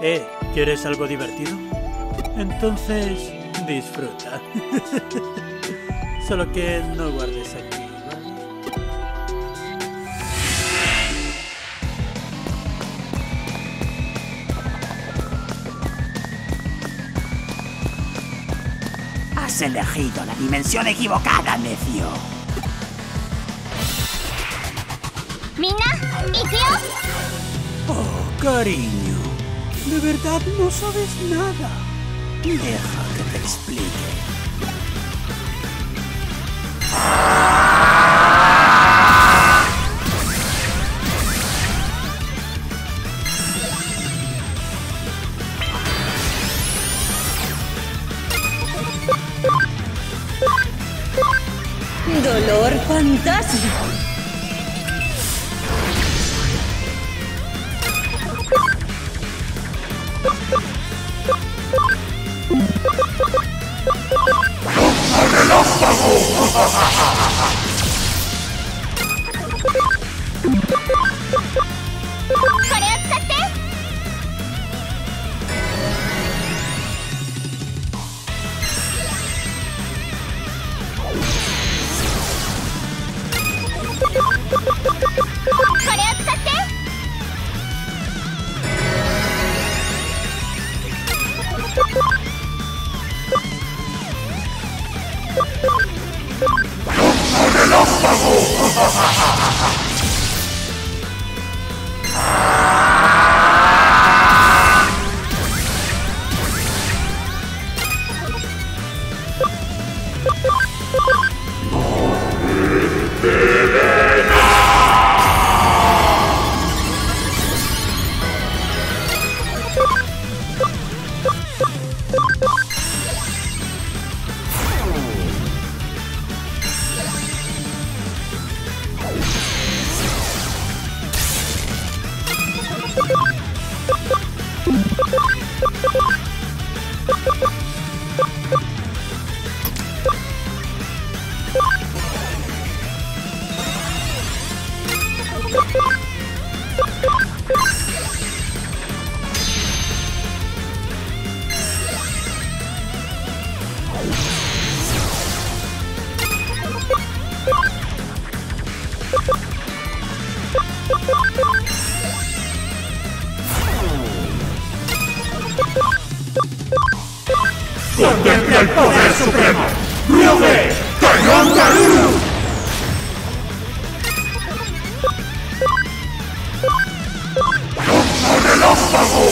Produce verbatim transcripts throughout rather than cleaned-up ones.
Eh, ¿quieres algo divertido? Entonces, disfruta. Solo que no guardes aquí, ¿vale? Has elegido la dimensión equivocada, necio. ¡Mina! ¡Ikyo! Oh, cariño. De verdad no sabes nada. Deja que te explique. Dolor fantasma. ¡Contempla el poder supremo! ¡Ryuge! ¡Cañón Garuru! ¡Lonja relámpago!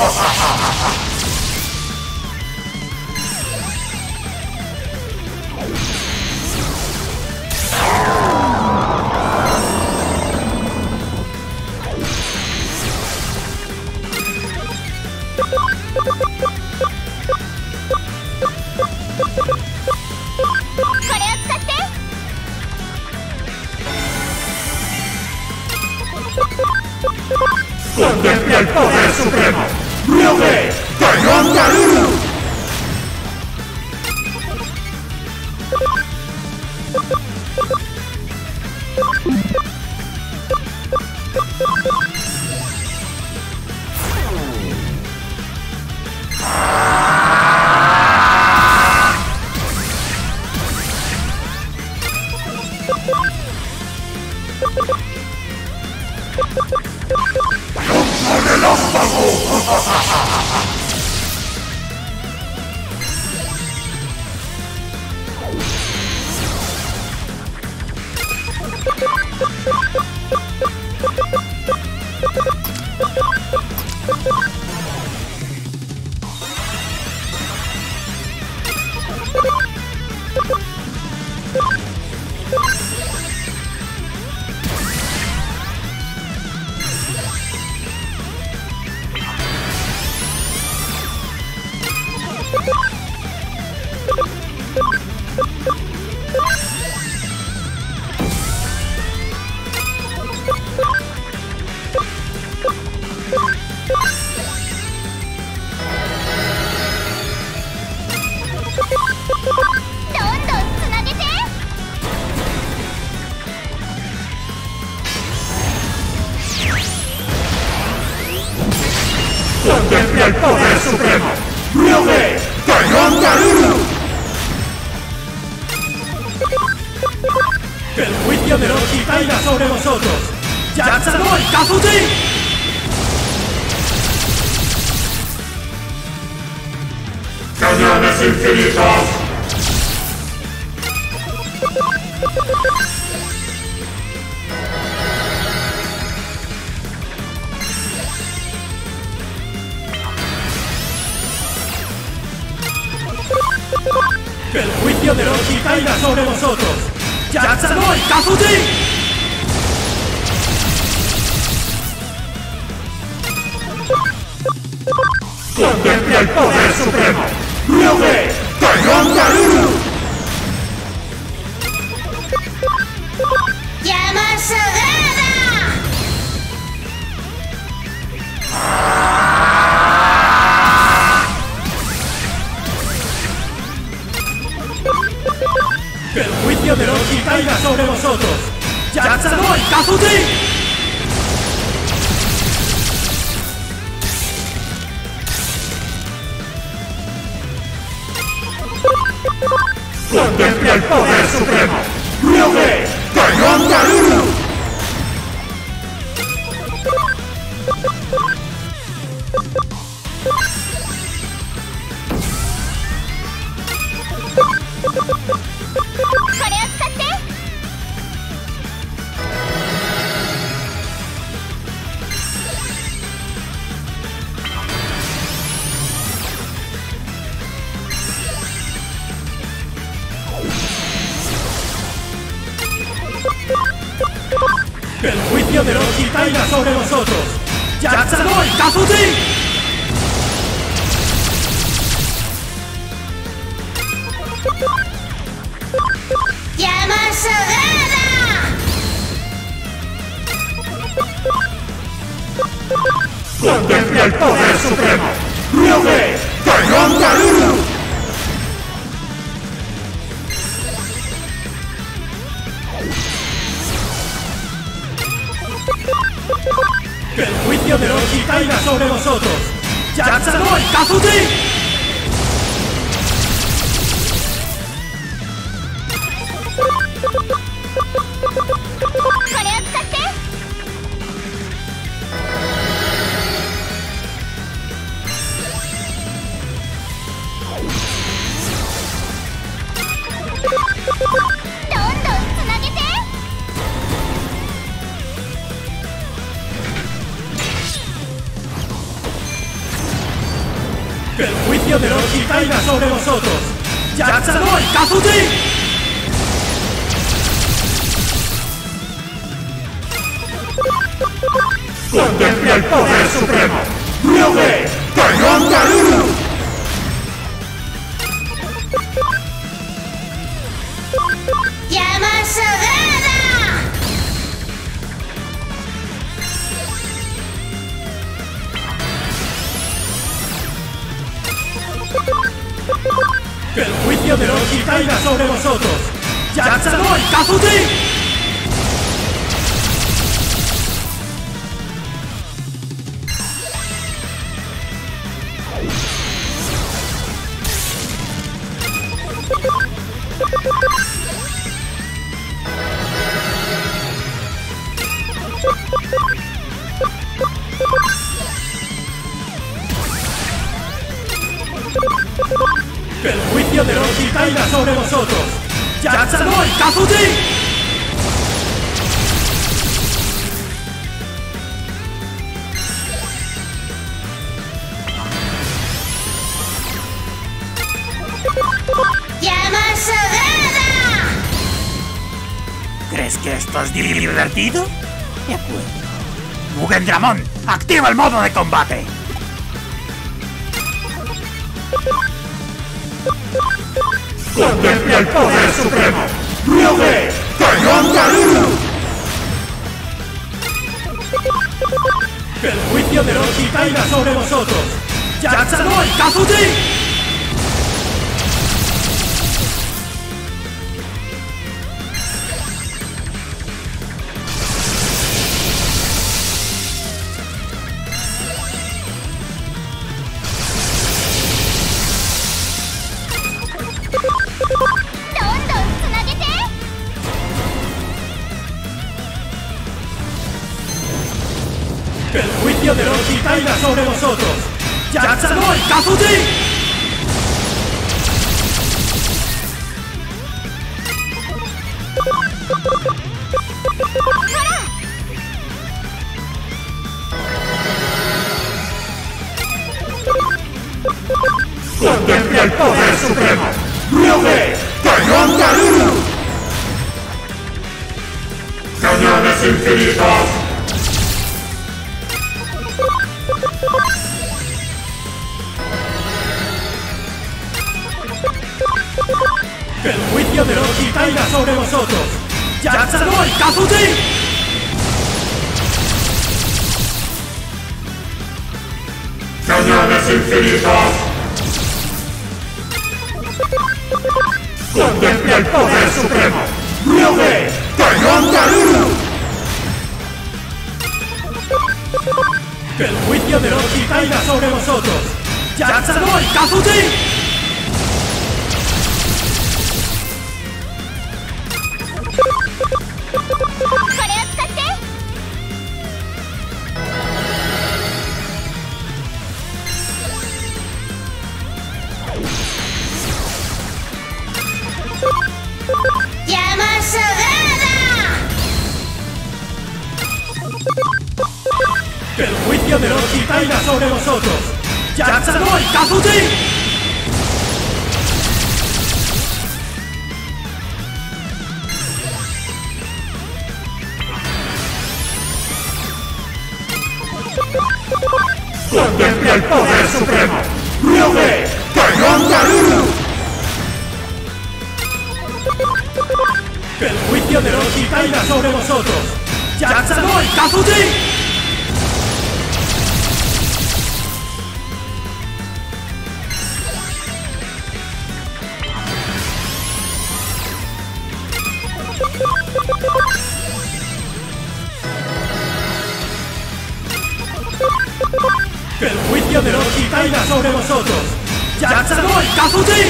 ¡Contempla el poder supremo! ¡Ryuge! ¡Cañón Garuru! ¡Contempla Contempla el poder supremo. Ryuge Taion Garuru. Que el juicio de Orochi caiga sobre vosotros. ¡Yatsanoi Kazuchi! ¡Cañones infinitos! Que el juicio de Orochi caiga sobre vosotros. ¡Yatsanoi Kazuchi! ¡Contempla el poder supremo! ¡Ryuge Taion Garuru! ¡Llama sagrada! Que el juicio de Orochi caiga sobre vosotros. ¡Yatsanoi Kazuchi! ¡Contempla el poder supremo! ¡Ryuge Taion Garuru! Que el juicio de Orochi caiga sobre vosotros. ¡Yatsanoi Kazuchi! ¡Llama sagrada! ¡Contempla el poder supremo! ¡Ryuge Taion Garuru! Que el juicio de Orochi caiga sobre vosotros. ¡Yatsanoi Kazuchi! Que el juicio de Orochi caiga sobre vosotros. ¡Yatsanoi Kazuchi! ¡Contempla el poder supremo! ¡Ryuge Taion Garuru! ¡Llama sagrada! Que el juicio de Orochi caiga sobre vosotros. ¡Yatsanoi Kazuchi! Que el juicio de Orochi caiga sobre vosotros. ¡Yatsanoi Kazuchi! ¡Llama sagrada! ¿Crees que esto es divertido? De acuerdo. Mugen Dramon, activa el modo de combate. ¡Contempla el poder supremo! ¡Ryuge Taion Garuru! Que el juicio de Orochi caiga sobre vosotros. ¡Yatsanoi Kazuchi! juicio de Orochi caiga sobre vosotros. ¡Yatsanoi Kazuji! ¡Contempla el poder supremo! ¡Ryuge! ¡Cañón Garuru! ¡Cañones infinitos! ¡Que el juicio de Orochi caiga sobre vosotros! ¡Yatsanoi Kazuji! ¡Cañones infinitos! ¡Contempla el poder supremo! ¡Ryuge! ¡Cañón Garuru! ¡Que el juicio de Orochi caiga sobre vosotros! ¡Yatsanoi Kazuji! ¡Llama sagrada! ¡Que el juicio de Orochi caiga sobre vosotros! ¡Yatsanoi Kazuji! ¡Contempla el poder supremo! ¡Ryuge! ¡Cañón Garuru! ¡Que el juicio de Orochi caiga sobre vosotros! ¡Yatsanoi Kazuji! ¡Que el juicio de Orochi caiga sobre vosotros! ¡Yatsanoi Kazuji!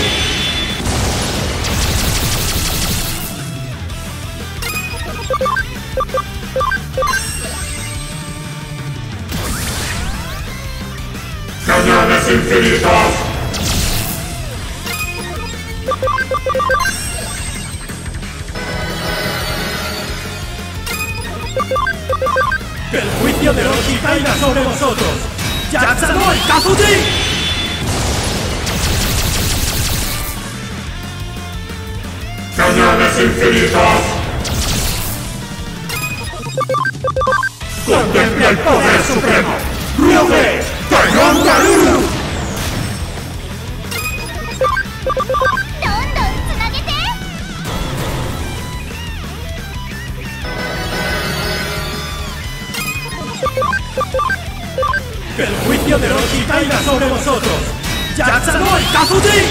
¡Cañones infinitos! ¡Que el juicio de Orochi caiga sobre vosotros! ¡Yatsanoi Kazuji! ¡Cañones infinitos! ¡Contempla el poder supremo! ¡Ryuge! ¡Cañón Garuru! ¡Que el juicio de Orochi caiga sobre vosotros! ¡Yatsanoi Kazuji!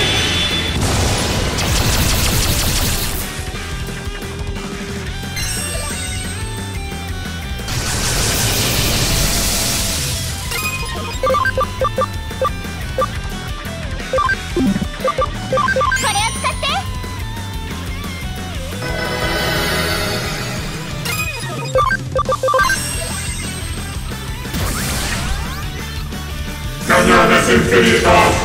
¡Cañones infinitos!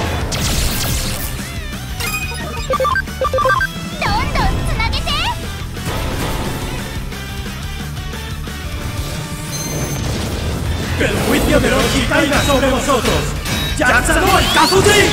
¡Que el juicio de Orochi caiga sobre vosotros! ¡Yatsanoi Kazuji!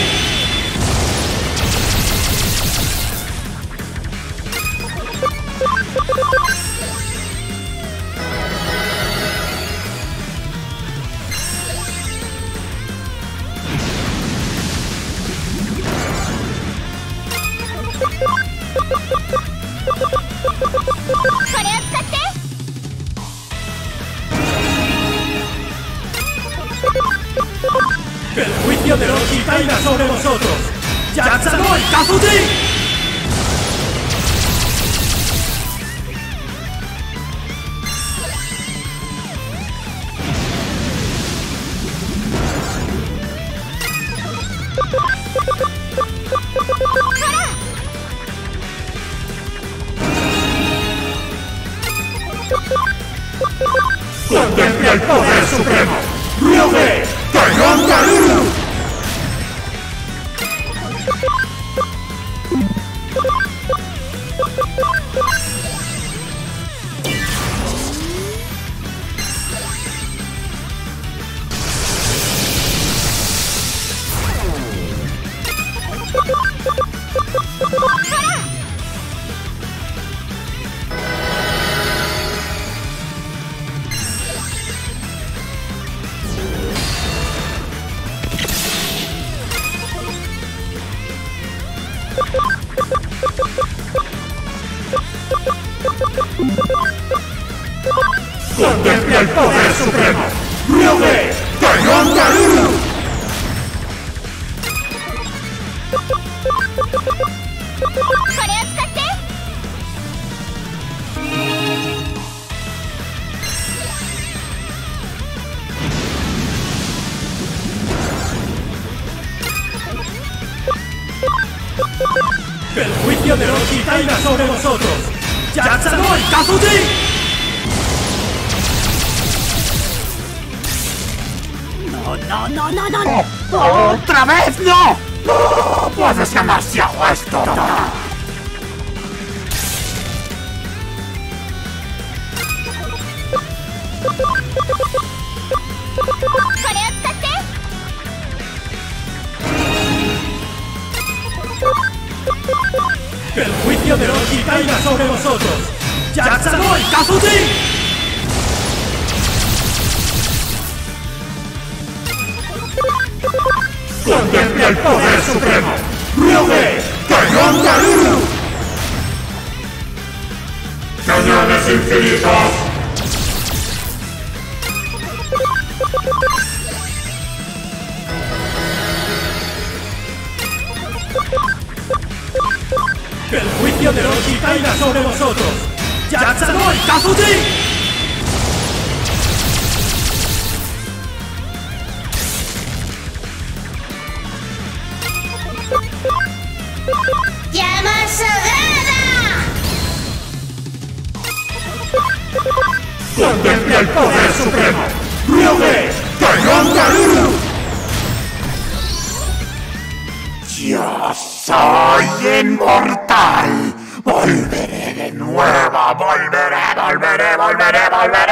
¡Que el juicio de Orochi caiga sobre vosotros! ¡Yatsanoi Kazuji! ¡Contempla el poder supremo! ¡Ryuge! Ryoge Cañón Garuru. Contempla el poder supremo. Ryoge Cañón Garuru. El juicio de Orochi caiga sobre vosotros. ¡Yatsanoi Kazuji! ¡No, no, no, no, no! ¡Oh, ¡otra vez no! ¡No puedes demasiado esto! El juicio de Orochi caiga sobre vosotros. ¡Yatsanoi Kazuji! Contempla el poder supremo. Ryoge Cañón Garuru. Cañones infinitos. El juicio de Orochi caiga sobre vosotros. ¡Yatsanoi Kazuji! ¡Llama sagrada! Contempla el poder supremo. Ryoge Cañón Garuru. ¡Yo soy inmortal! ¡Volveré de nuevo! ¡Volveré, volveré, volveré, volveré!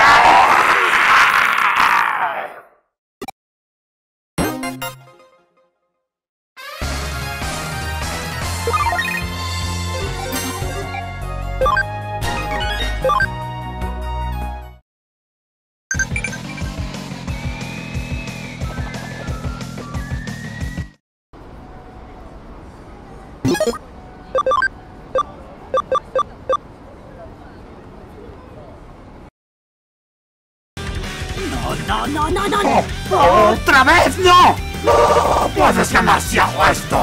¡No, no, no, no, no! ¡Oh, ¡otra vez no! ¡No puedes demasiado esto!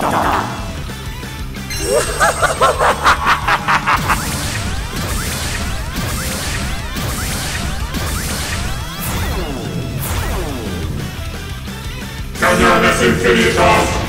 Cañones infinitos.